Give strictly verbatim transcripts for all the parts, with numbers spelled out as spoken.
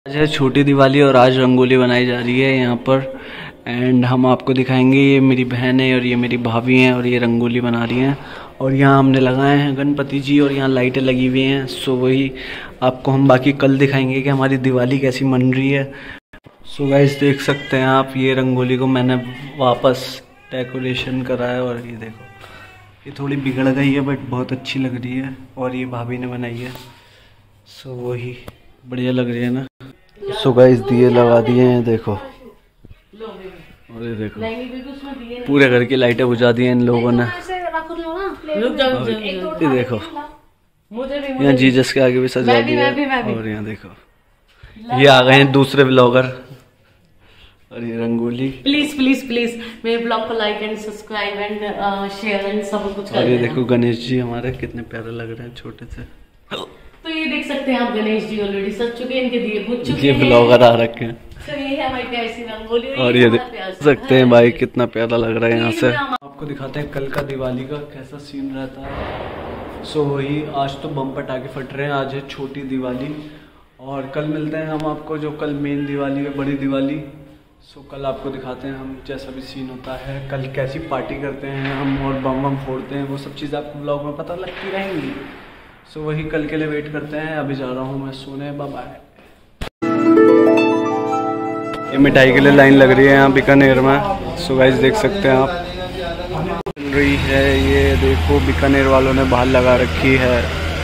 आज है छोटी दिवाली और आज रंगोली बनाई जा रही है यहाँ पर। एंड हम आपको दिखाएंगे, ये मेरी बहन है और ये मेरी भाभी हैं और ये रंगोली बना रही हैं। और यहाँ हमने लगाए हैं गणपति जी और यहाँ लाइटें लगी हुई हैं। सो वही आपको हम बाकी कल दिखाएंगे कि हमारी दिवाली कैसी मन रही है। सो गाइस देख सकते हैं आप, ये रंगोली को मैंने वापस डेकोरेशन करा है और ये देखो, ये थोड़ी बिगड़ गई है बट बहुत अच्छी लग रही है और ये भाभी ने बनाई है। सो वही बढ़िया लग रही है ना। सो गाइस दिए लगा दिए हैं देखो, और ये देखो पूरे घर की लाइटें बुझा दी हैं इन लोगों ने। ये देखो यहाँ जीसस के आगे भी सजा दिया है। और यहाँ देखो ये आ गए हैं दूसरे ब्लॉगर और ये रंगोली। प्लीज प्लीज प्लीज मेरे ब्लॉग को like and subscribe and share and सब कुछ कर। और ये देखो गणेश जी हमारे कितने प्यारे लग रहे हैं, छोटे से। तो ये देख सकते हैं आप, गणेश जी ऑलरेडी सज चुके हैं, इनके दिए बुझ चुके हैं। ये ब्लॉगर आ रखे हैं। तो ये है हमारी प्यारी सी रंगोली। और ये देख सकते हैं भाई कितना प्यारा लग रहा है यहाँ से। आपको दिखाते हैं कल का दिवाली का कैसा सीन रहता है। सो वही आज तो बम पटाखे फट रहे हैं, आज है छोटी दिवाली और कल मिलते हैं हम आपको जो कल मेन दिवाली है, बड़ी दिवाली। सो कल आपको दिखाते हैं हम जैसा भी सीन होता है, कल कैसी पार्टी करते हैं हम और बम बम फोड़ते हैं, वो सब चीज़ आपको ब्लॉग में पता लगती रहेंगी। सो so, वही कल के लिए वेट करते हैं। अभी जा रहा हूँ मैं सोने, बाय बाय। ये मिठाई के लिए लाइन लग रही है यहाँ बीकानेर में। सो गाइस देख सकते हैं आप, चल रही है ये देखो, बीकानेर वालों ने बाहर लगा रखी है,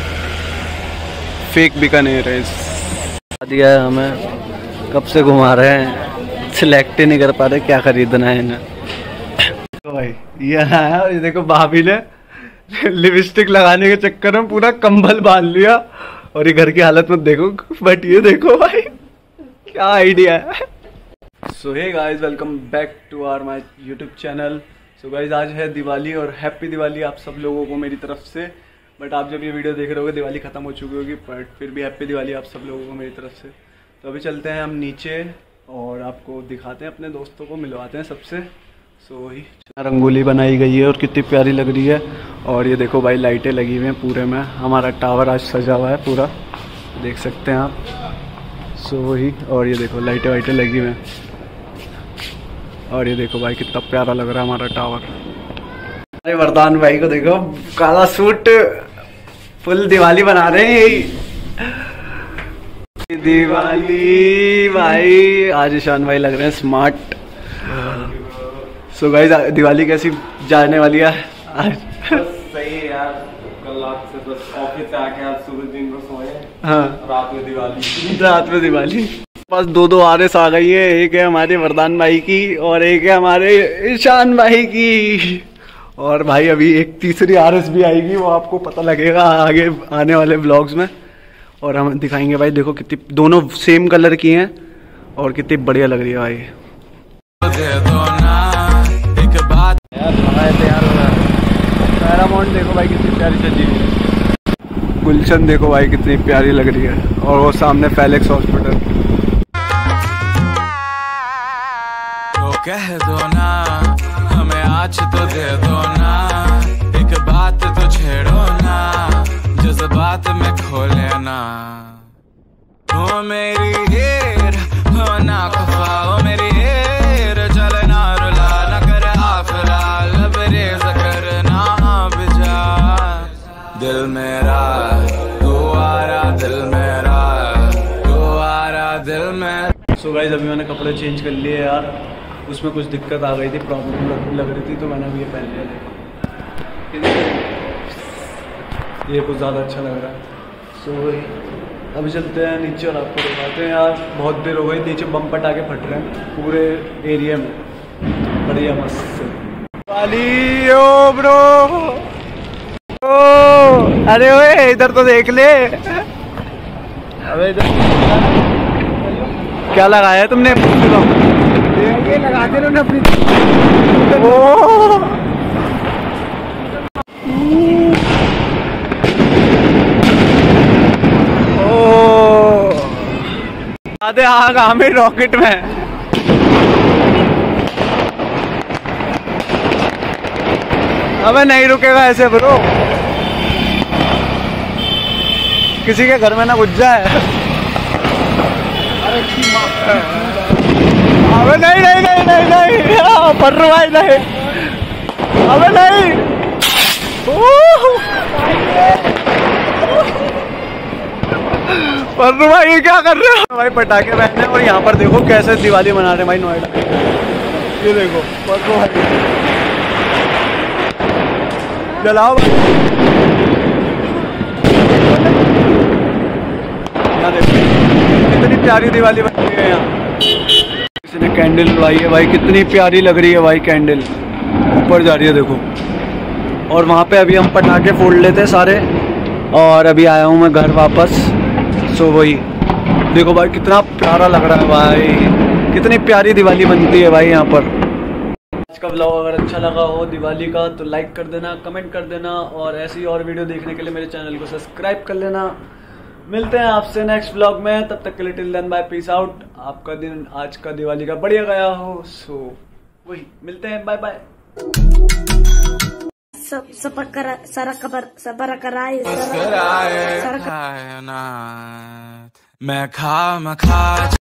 फेक बीकानेर है। दिया है हमें, कब से घुमा रहे हैं, सिलेक्ट ही नहीं कर पा रहे क्या खरीदना है इन्हें। तो भाई ये आया और ये देखो भाभी ने लिपस्टिक लगाने के चक्कर में पूरा कंबल बांध लिया और ये घर की हालत मत देखो, बट ये देखो भाई क्या आइडिया है। So hey guys, welcome back to our my YouTube channel. So guys आज है दिवाली और हैप्पी दिवाली आप सब लोगों को मेरी तरफ से। बट आप जब ये वीडियो देख रहे होगे दिवाली खत्म हो चुकी होगी, बट फिर भी हैप्पी दिवाली आप सब लोगों को मेरी तरफ से। तो अभी चलते हैं हम नीचे और आपको दिखाते हैं, अपने दोस्तों को मिलवाते हैं सबसे। सो वही रंगोली बनाई गई है और कितनी प्यारी लग रही है। और ये देखो भाई लाइटें लगी हुई हैं पूरे में, हमारा टावर आज सजा हुआ है पूरा, देख सकते हैं आप। सो वही और ये देखो लाइटें वाइटें लगी हुई हैं और ये देखो भाई कितना प्यारा लग रहा है हमारा टावर। अरे वरदान भाई को देखो, काला सूट, फुल दिवाली बना रहे हैं। दिवाली भाई आज ईशान भाई लग रहे हैं स्मार्ट। सो गाइस दिवाली कैसी जाने वाली है आज? सही है यार, कल रात से बस ऑफिस से आके आज सुबह दिन को सोए। हाँ रात में दिवाली, रात में दिवाली। बस दो दो आरएस आ गई है, एक है हमारे वरदान भाई की और एक है हमारे ईशान भाई की। और भाई अभी एक तीसरी आरएस भी आएगी, वो आपको पता लगेगा आगे आने वाले ब्लॉग्स में और हम दिखाएंगे। भाई देखो कितनी, दोनों सेम कलर की हैं और कितनी बढ़िया लग रही है भाई। पैरामाउंट देखो भाई कितनी प्यारी सजी हुई है। गुलशन देखो भाई कितनी प्यारी लग रही है और वो सामने फेलिक्स हॉस्पिटल। तो कह दो ना हमें आज तो दे दो ना, एक बात तो छेड़ो ना, जज्बात में खो लेना। हो मेरी हीर हो ना खफा, हो मेरी हीर चलना रुला ना कर आफरा, लबरेज करना बिजा। दिल मेरा तू आरा, दिल मेरा तू आरा, दिल मेरा। सो गाइस अभी मैंने कपड़े चेंज कर लिए यार, उसमें कुछ दिक्कत आ गई थी, प्रॉब्लम लग, लग रही थी तो मैंने अभी ये पहन लिया। देखो ये कुछ ज़्यादा अच्छा लग रहा है। सो अभी चलते हैं नीचे और आपको दिखाते हैं। यार बहुत देर हो गई, नीचे बम पटाखे फट रहे हैं पूरे एरिया में, बढ़िया मस्त वाली। ओ ब्रो, ओ अरे ओए इधर तो देख ले। अबे इधर क्या लगाया है तुमने? ये लगाते रहो ना अपनी। ओ आधे आग हमें रॉकेट में। अबे नहीं रुकेगा ऐसे ब्रो, किसी के घर में ना घुस जाए। अबे नहीं नहीं नहीं नहीं नहीं हाँ, पर्रू भाई नहीं, अबे नहीं। पर्रू भाई ये क्या कर रहे हो भाई? पटाखे बहने और यहाँ पर देखो कैसे दिवाली मना रहे हैं भाई नोएडा। ये देखो पर्रू भाई जलाओ भाई। यहाँ देखो कितनी प्यारी दिवाली बन रही है। यहाँ किसी ने कैंडल जलाई है भाई, कितनी प्यारी लग रही है भाई कैंडल, ऊपर जा रही है देखो। और वहाँ पे अभी हम पटाखे फोड़ लेते सारे, और अभी आया हूँ मैं घर वापस। सो वही देखो भाई कितना प्यारा लग रहा है भाई, कितनी प्यारी दिवाली बनती है भाई यहाँ पर। आज का ब्लॉग अगर अच्छा लगा हो दिवाली का तो लाइक कर देना, कमेंट कर देना, और ऐसी और वीडियो देखने के लिए मेरे चैनल को सब्सक्राइब कर लेना। मिलते हैं आपसे नेक्स्ट ब्लॉग में, तब तक के लिए till then bye, peace out. आपका दिन आज का दिवाली का बढ़िया गया हो। सो वही मिलते हैं, बाय बाय। सब सब कर सारा खबर सबर कराए कायनात मैं खा मैं खा